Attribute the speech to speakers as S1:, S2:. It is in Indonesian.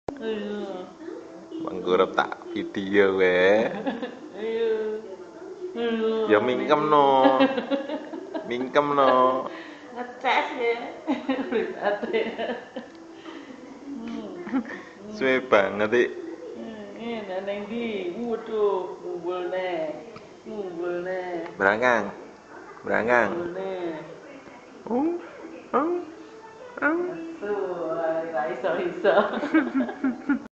S1: Ayo.
S2: Mengkurep tak video we.
S1: Ayo. Ayo.
S2: Ya mingkem no. Mingkem no.
S1: Ngeces ya. Berarti.
S2: Suwe banget iki.
S1: Ini neng di. Waduh, ngumpul nih. Ngumpul nih.
S2: Brangang. Brangang.
S1: Ngumpul nih.
S2: Oh. Oh. Oh.
S1: Asu, iso iso.